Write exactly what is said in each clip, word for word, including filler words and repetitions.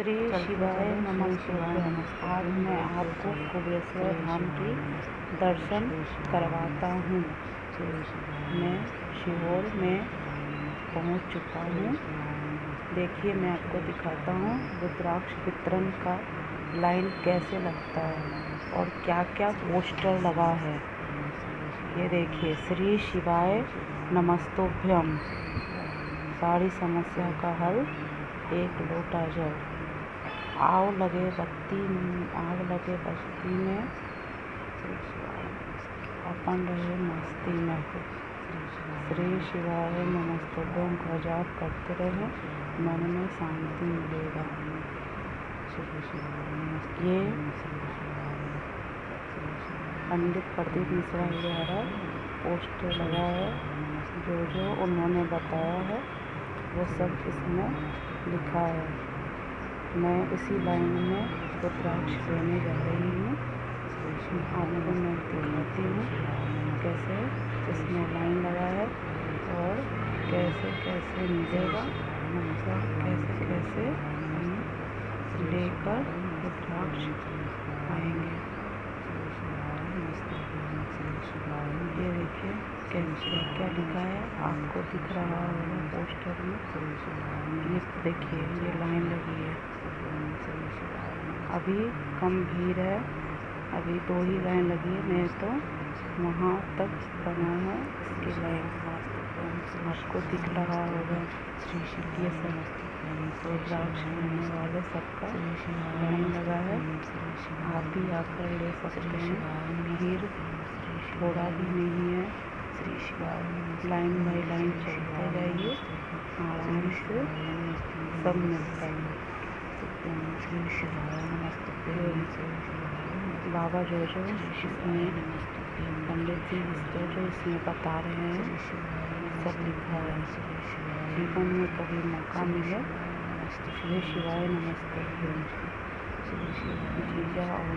श्री शिवाय नमस्तुभ्यं। आज मैं आपको कुबेरेश्वर धाम की दर्शन करवाता हूँ। मैं सीहोर में पहुँच चुका हूँ। देखिए, मैं आपको दिखाता हूँ रुद्राक्ष वितरण का लाइन कैसे लगता है और क्या क्या पोस्टर लगा है। ये देखिए, श्री शिवाय नमस्तुभ्यं, सारी समस्या का हल, एक लोटा जल, आओ लगे बत्ती आग लगे बस्ती में, अपन रहे मस्ती में। श्री शिवाय नमस्तुभ्यं का जाप करते रहे, मन में शांति मिलेगा। ये पंडित प्रदीप मिश्रा द्वारा पोस्टर लगा है। जो जो उन्होंने बताया है वो सब इसमें लिखा है। मैं इसी लाइन में रुद्राक्ष लेने जा रही हूँ। आपको मैं दिखाती हूँ कैसे इसमें लाइन लगा है और कैसे कैसे मिलेगा, कैसे कैसे हम लेकर रुद्राक्ष आएंगे। ये देखिए कैसे क्या लिखा है, आपको दिख रहा होगा पोस्टर में। ये देखिए, ये लाइन लगी है। अभी कम भीड़ है, अभी दो ही लाइन लगी है, नहीं तो वहाँ तक बना है इसकी लाइन। आपको दिख रहा होगा ये सब रुद्राक्ष लेने वाले सबका लाइन लगा है। आप भी आकर ले सकते हैं। भीड़ थोड़ा भी नहीं है। लाइन बाई लाइन चलते जाइए, आराम से सब मिलता है। बाबा जो जो इसमें पंडित जी जो जो इसमें बता रहे हैं सब लिखा है। जीवन में कभी मौका मिले, श्री शिवाय नमस्ते। जीजा और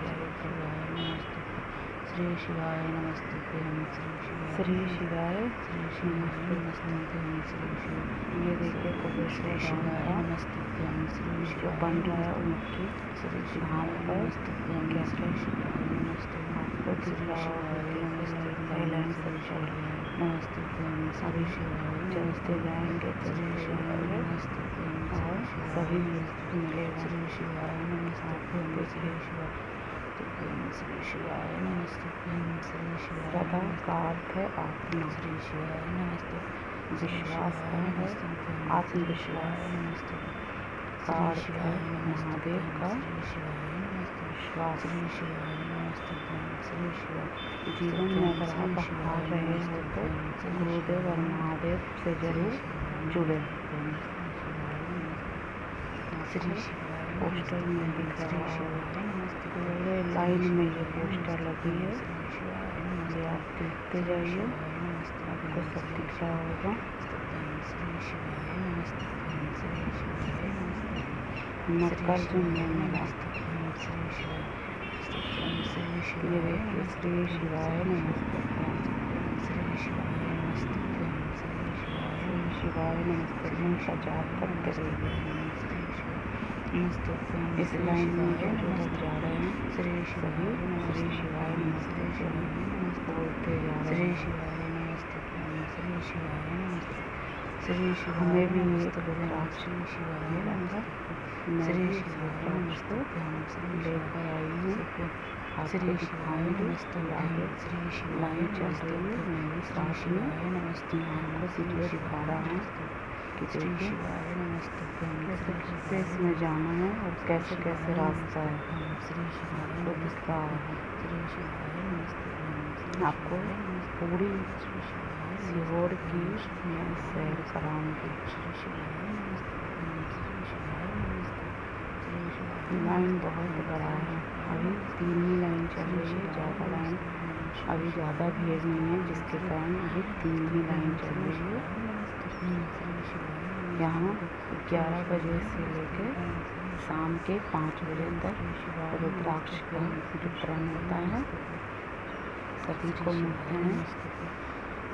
श्री शिवाय नमस्ते, श्री शिवाय नमस्ते। ये देखिए कुबेरेश्वर धाम का जो बन रहा है उनकी धाम पर कैसे आपको दिख रहा होगा। लाइन सब चल अभी चलते जाएंगे चलते जाएंगे और सभी मिलेगा। श्रद्धा का अर्थ है आत्मा, विश्वास का है आत्मविश्वास का अर्थ है महादेव का विश्वास। जीवन में अगर आप हार रहे हो तो गुरुदेव और महादेव से जरूर जुड़े। पोस्टर में दिख रहा है, पूरे लाइन में ये पोस्टर लगी है। ये आप देखते जाइए, आपको सब दिख रहा होगा। मल्लिकार्जुन मेला, ये देखिए श्री शिवाय नमस्तुभ्यं, श्री शिवाय नमस्तुभ्यं का जाप करते रहिए। इस लाइन में जो लोग जा रहे हैं सभी श्री शिवाय नमस्तुभ्यं बोलते जा रहे हैं। हमें भी एक रुद्राक्ष मिला था, मैं भी लेकर आई हूँ। आपको दिखाऊंगी लाइन चल रही है, मैं भी साथ में आपको वीडियो दिखा रहा हूँ कि देखिए कैसे कैसे इसमें जाना है और कैसे कैसे रास्ता है वो दिख रहा है। आपको पूरी सीहोर की मैं सैर कराऊंगी। लाइन बहुत बड़ा है, अभी तीन ही लाइन चल रही है, ज़्यादा लाइन अभी ज़्यादा भीड़ नहीं है, जिसके कारण अभी तीन ही लाइन चल रही है। यहाँ ग्यारह बजे से लेकर शाम के पाँच बजे तक रुद्राक्ष का वितरण होता है, सभी को मिलते हैं।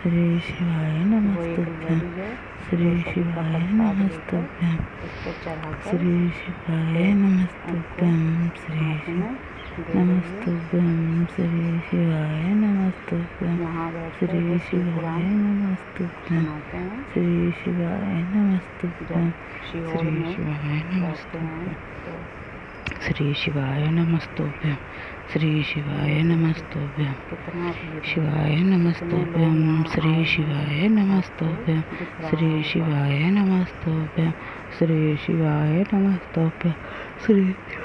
श्री शिवाय नमस्तुभ्यं श्री शिवाय नमस्तुभ्यं श्री शिवाय नमस्तुभ्यं श्री नमस्तुभ्यं श्री शिवाय नमस्तुभ्यं श्री शिवाय नमस्तुभ्यं श्री शिवाय नमस्तुभ्यं श्री शिवाय नमस्तुभ्यं श्री शिवाय नमस्तुभ्यं श्री शिवाय नमस्तुभ्यं शिवाय नमस्तुभ्यं श्री शिवाय नमस्तुभ्यं श्री शिवाय नमस्तुभ्यं श्री शिवाय नमस्तुभ्यं श्री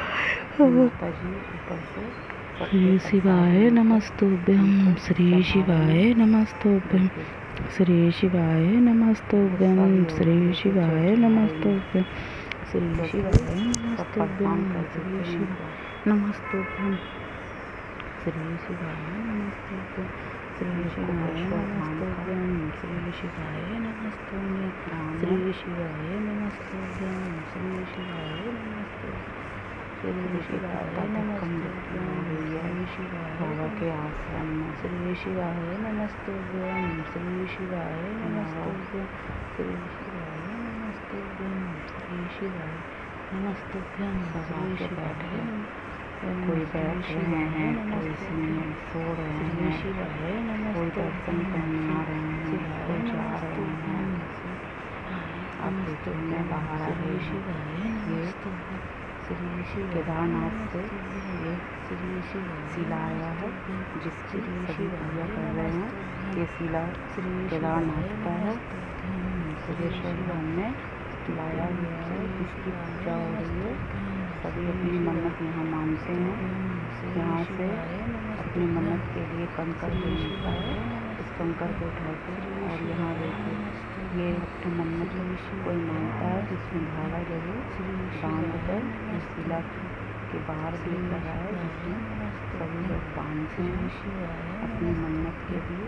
श्री शिवाय नमस्तुभ्यं श्री शिवाय नमस्तुभ्यं श्री शिवाय नमस्तुभ्यं श्री शिवाय नमस्तुभ्यं श्री शिवाय नमस्तुभ्यं श्री शिवाय नमस्तुभ्यं श्री शिवाय नमस्तुभ्यं श्री शिवाय नमस्तुभ्यं श्री शिवाय नमस्तुभ्यं श्री शिवाय नमस्तुभ्यं श्री शिवाय नमस्तुभ्यं श्री शिवाय नमस्तुभ्यं श्री शिवाय बाबा के आश्रम में श्री शिवाय नमस्तुभ्यं श्री शिवाय नमस्तुभ्यं श्री शिवाय नमस्तुभ्यं श्री शिवाय नमस्तुभ्यं श्री बैठे कोई बैठ रहे हैं, कोई इसमें सो रहे हैं, कोई दर्शन करने आ रहे हैं, कोई जा रहे हैं। अब देखो मैं बाहर आ गई हूँ। ये केदारनाथ से ये शिला आया है जिसकी सभी पूजा कर रहे हैं। ये शिला केदारनाथ का है। सिद्धेश्वर धाम में लाया गया है, इसकी पूजा हो रही है। सभी अपनी मन्नत यहाँ मानते हैं। यहाँ से अपनी मन्नत के लिए कंकर को मिलता है। इस कंकर को उठाकर और यहाँ देखिए ये अपनी मन्नत कोई मानता है जिसमें धागा जरूर बांध कर इस शिला के बाहर भी लगा है जिसमें सभी लोग बांधते हैं अपनी मन्नत के लिए।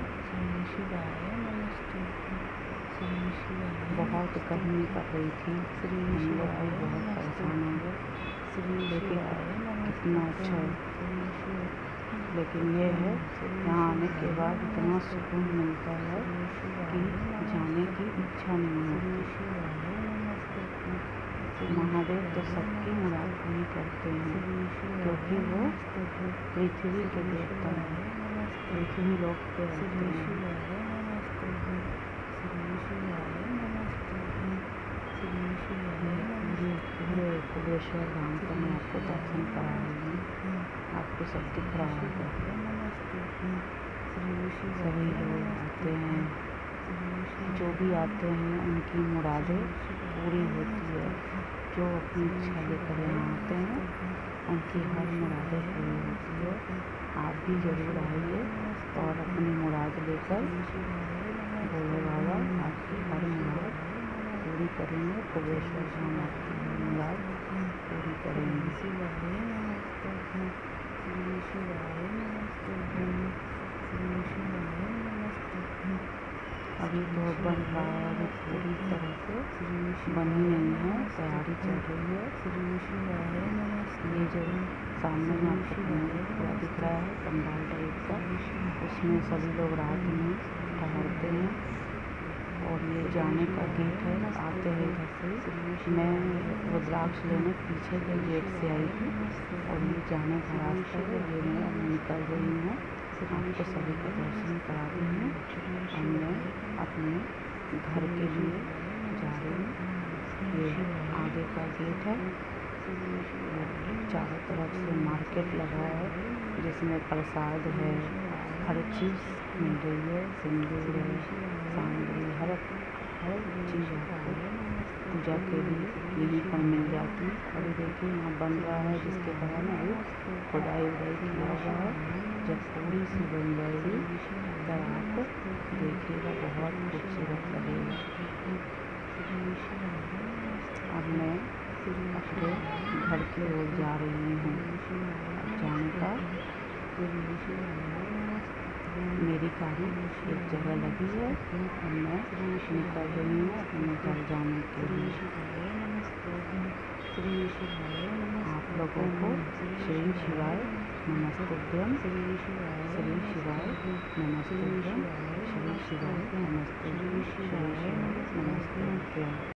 बहुत गर्मी पड़ रही थी, हम लोग भी बहुत परेशान हो गए। लेकिन कितना अच्छा है। लेकिन ये है यहाँ आने के बाद इतना सुकून मिलता है कि जाने की इच्छा नहीं होती। महादेव तो सबकी मुराद पूरी करते हैं क्योंकि वो पृथ्वी के देवता है, पृथ्वी लोक पे रहते हैं। पूरे कुबेश्वर धाम का मैं आपको दर्शन करा रही हूँ, आपको सब दिख रहा होगा। सभी लोग आते हैं, जो भी आते हैं उनकी मुरादें पूरी होती है। जो अपनी इच्छा लेकर यहाँ आते हैं उनकी हर मुरादें पूरी होती है। आप भी ज़रूर आइए और अपनी मुराद लेकर भोले बाबा आपकी हर मुराद पूरी करेंगे। कुबेश्वर धाम आपकी हर मुराद पूरी करेंगे। अभी तो बन रहा है, अभी पूरी तरह से बनी नहीं है, तैयारी चल रही है। ये जो सामने में आपको पूरा दिख रहा है पंडाल टाइप का, उसमें सभी लोग रात में ठहरते हैं। और ये जाने का गेट है, आते हैं इधर से। मैं रुद्राक्ष लेने पीछे के गेट से आई थी और ये जाने का रास्ता है। ये मैं अब निकल रही हूँ, आपको सभी का दर्शन कराती हूँ और मैं अपने घर के लिए जा रही हूँ। ये आगे का गेट है, चारों तरफ से मार्केट लगा है जिसमें प्रसाद है, हर चीज़ मिल रही है। सिंदूर है, सामग्री, हर हर चीज़ आपको पूजा के लिए यहीं पर मिल जाती है। अभी देखिए यहाँ बन रहा है जिसके कारण अभी खुदाई उदाई किया हुआ है। जब पूरी सी बन जाएगी तब आप देखिएगा, बहुत खूबसूरत लगेगा। अब मैं अपने घर की ओर जा रही हूँ। जाने का मेरी गाड़ी एक जगह लगी है और मैं निकल रही हूँ अपने घर जाने के लिए। आप लोगों को श्री शिवाय नमस्तुभ्यम, श्री शिवाय नमस्तुभ्यम, श्री शिवाय नमस्तुभ्यम, श्री शिवाय नमस्तुभ्यम।